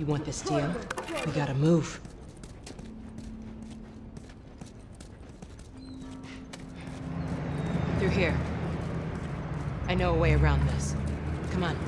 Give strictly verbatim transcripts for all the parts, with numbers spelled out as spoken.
You want this deal? We gotta move. Through here. I know a way around this. Come on.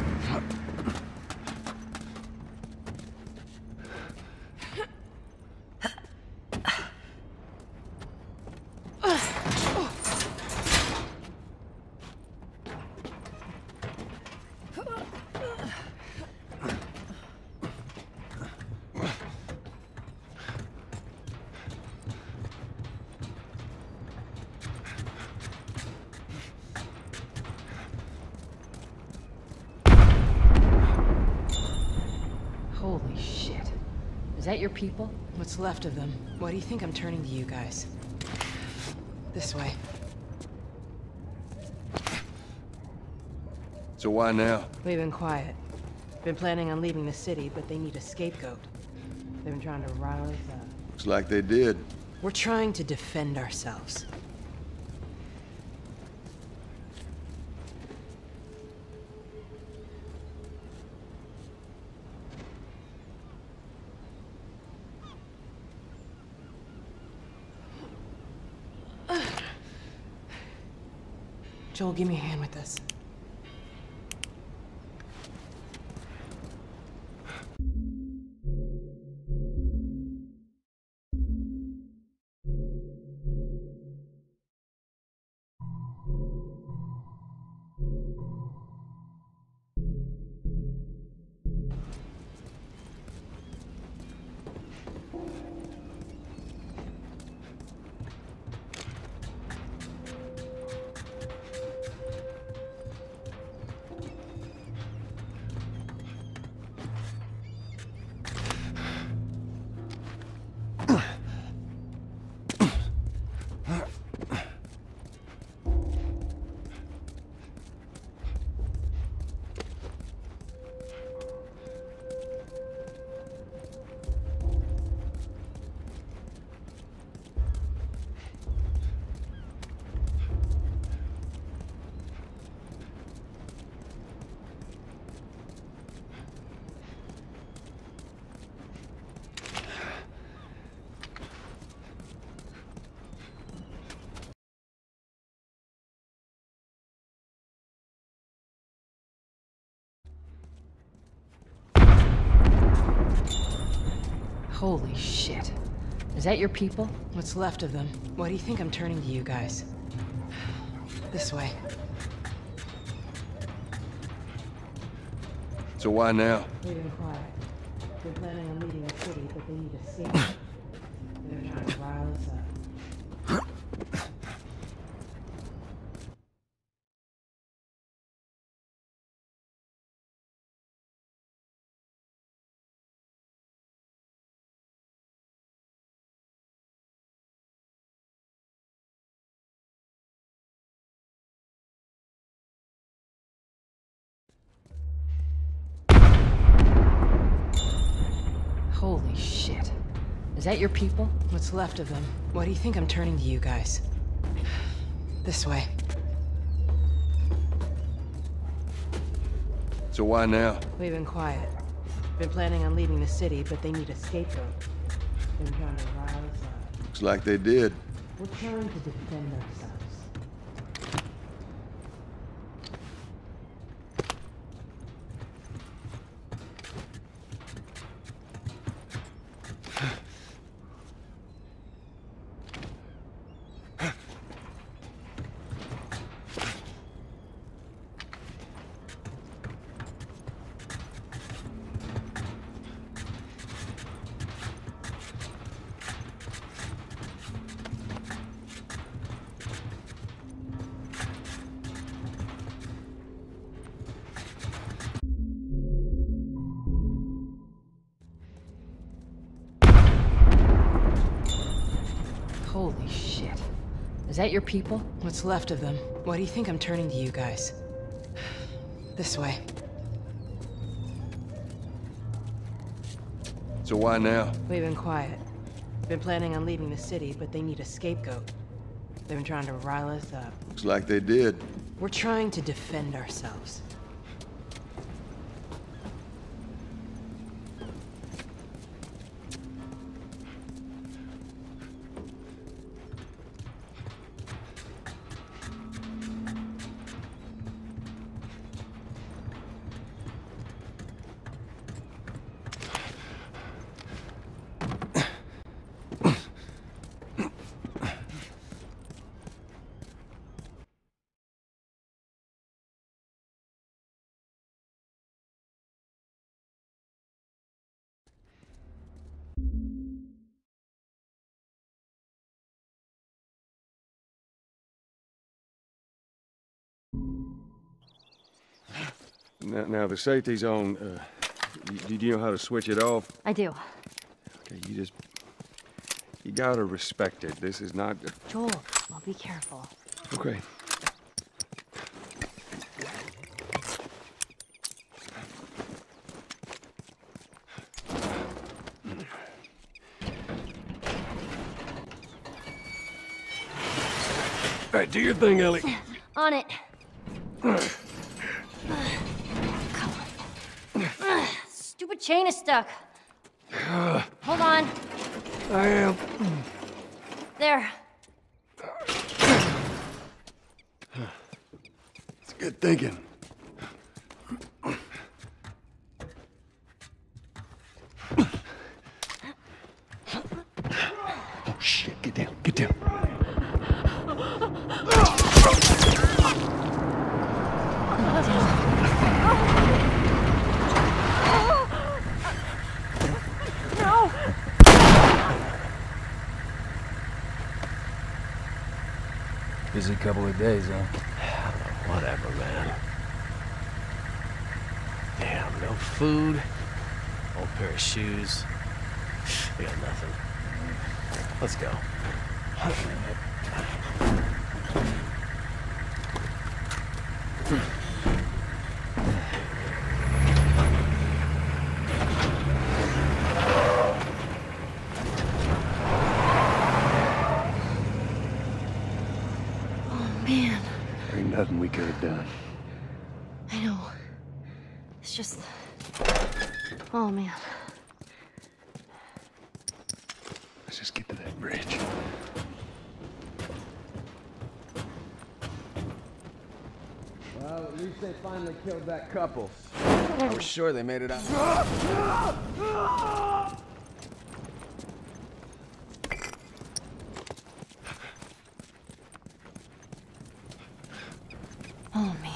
Holy shit. Is that your people? What's left of them? Why do you think I'm turning to you guys? This way. So why now? We've been quiet. Been planning on leaving the city, but they need a scapegoat. They've been trying to rile us up. Looks like they did. We're trying to defend ourselves. Joel, give me a hand with this. Holy shit. Is that your people? What's left of them? Why do you think I'm turning to you guys? This way. So why now? We've been quiet. Been planning on leaving the city, but they need a scapegoat. They're trying to rile us up. Holy shit. Is that your people? What's left of them? Why do you think I'm turning to you guys? This way. So why now? We've been quiet. Been planning on leaving the city, but they need a scapegoat. Been trying to rile us up. Looks like they did. We're trying to defend ourselves. Holy shit. Is that your people? What's left of them? Why do you think I'm turning to you guys? This way. So why now? We've been quiet. Been planning on leaving the city, but they need a scapegoat. They've been trying to rile us up. Looks like they did. We're trying to defend ourselves. Now, now the safety's on. Uh, do you know how to switch it off? I do. Okay, you just... You gotta respect it. This is not... Joel, I'll be careful. Okay. All right, do your thing, Ellie. On it. Come on. Stupid chain is stuck. Hold on. I am. There. It's good thinking. Oh, shit. Get down. Get down. No! Busy couple of days, huh? Whatever, man. Damn, no food, old pair of shoes. We got nothing. Let's go. Man, There ain't nothing we could have done. I know. It's just... Oh, man. Let's just get to that bridge. Well, at least they finally killed that couple. I was sure they made it out. Oh, man.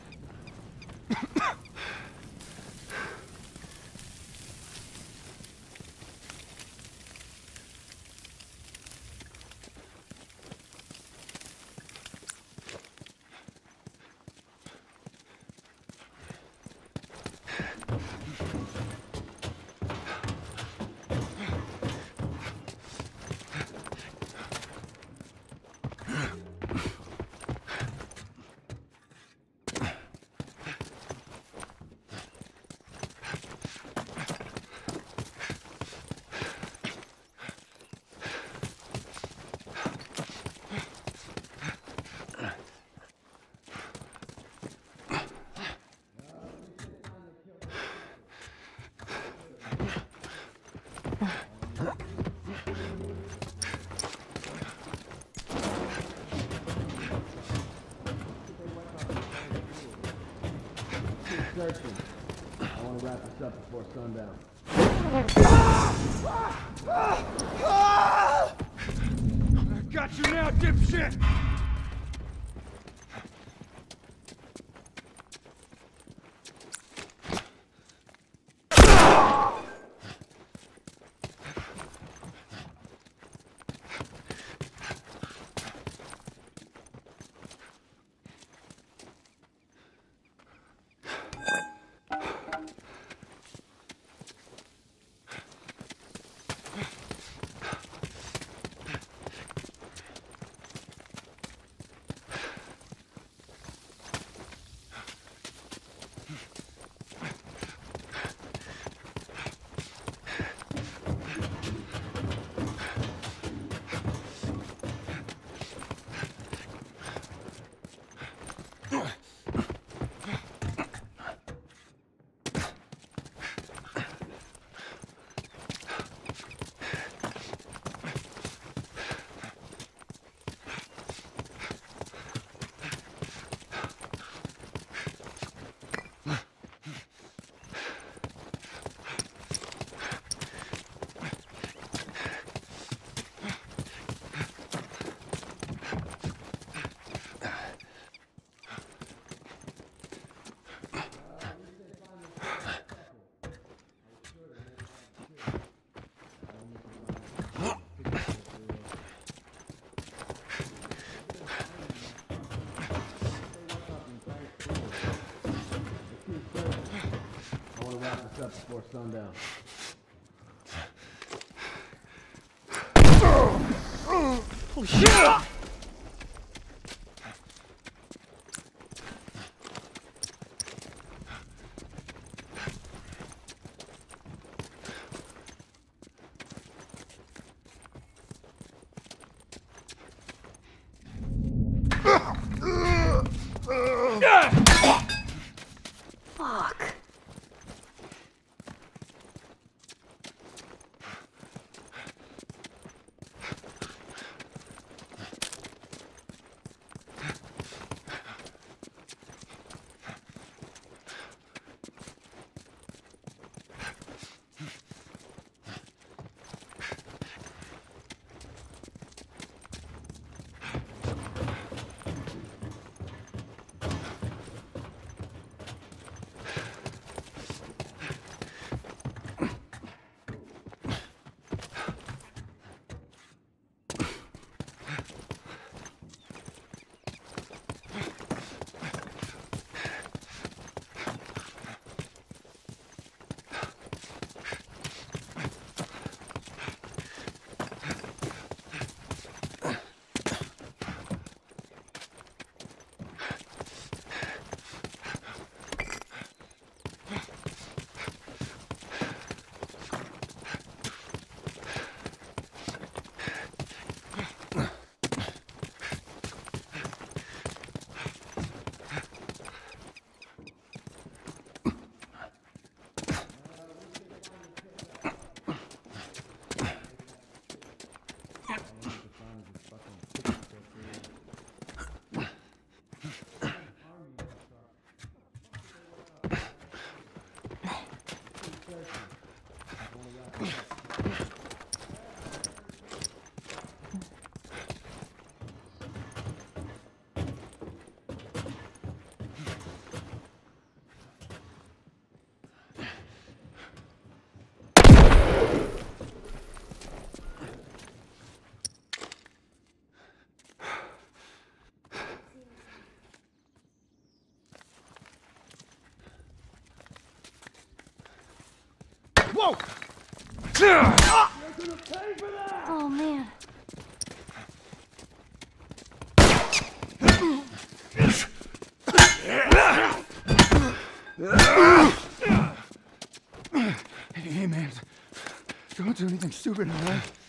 Searching. I want to wrap this up before sundown. I got you now, dipshit! up before sundown. Holy shit! Fuck. Whoa! Oh, man. Hey, man. Don't do anything stupid, all right?